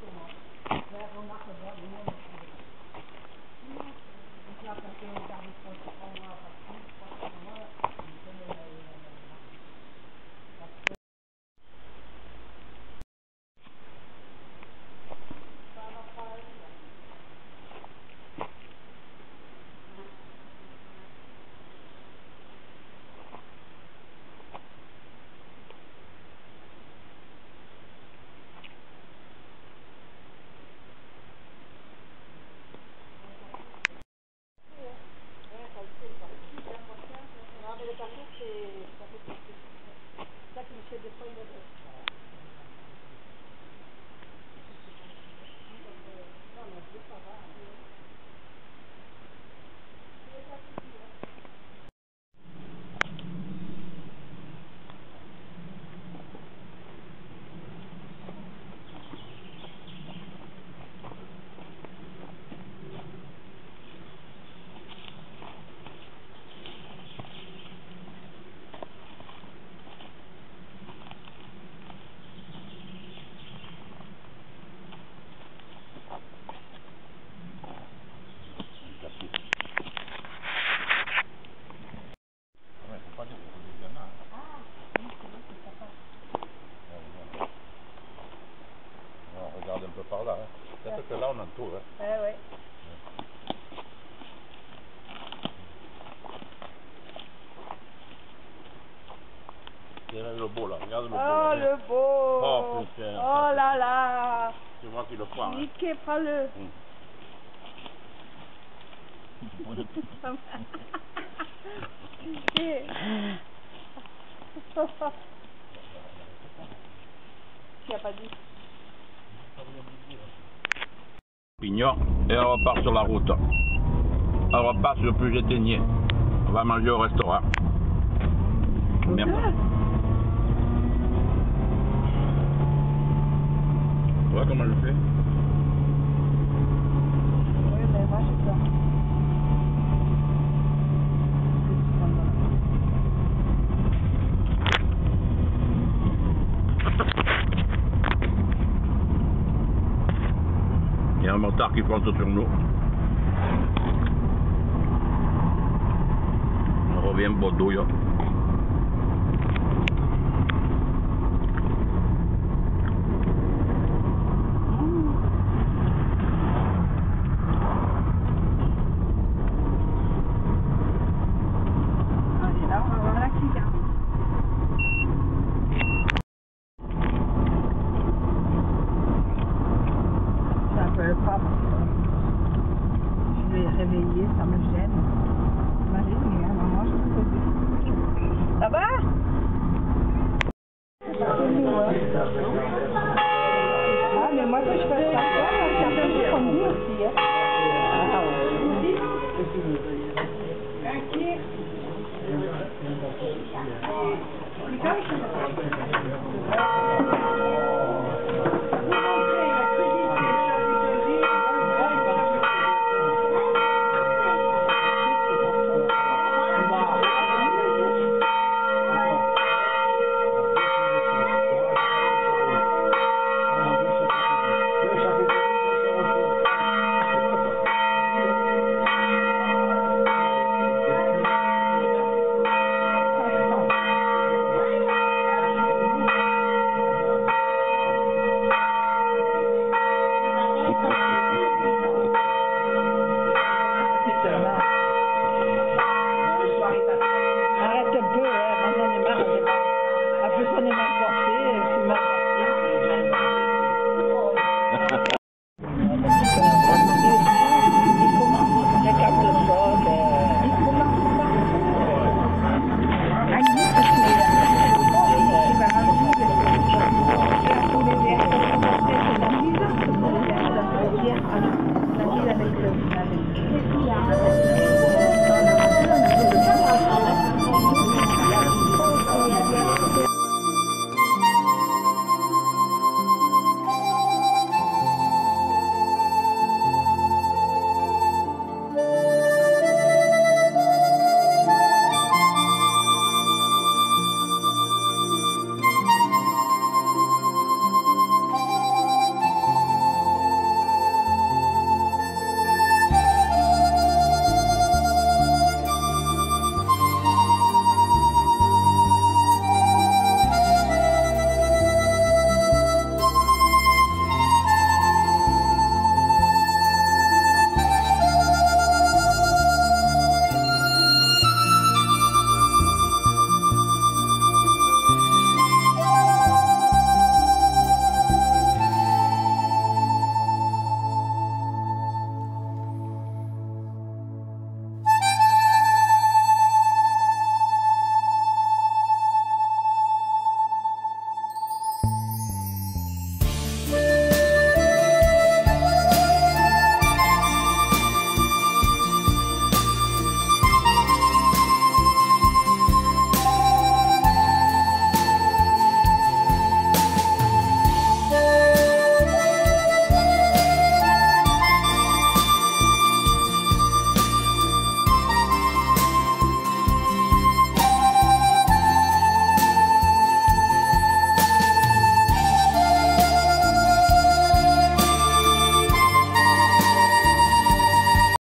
Regarde un peu par là, hein. Peut-être que là on a tout, hein. Ouais. C'est le beau là, regarde le beau. Oh le beau. Oh putain. Oh là là. C'est moi qui le prends. Hein. Niqué, prends-le. Tu as pas dit. Pignon, et on repart sur la route. On repart sur le Puget Théniers. On va manger au restaurant. Merde. Tu vois comment je fais? Oui, mais moi j'ai peur. Il y a un motard qui fonce sur nous. On revient Baudouille. Allez, là on va voir l'accident. C'est un peu le propre. Je vais réveiller, ça me gêne. Imagine, maman, je peux poser. Ça va? Ah, mais moi, que je fais ça, c'est un peu comme nous aussi. Hein.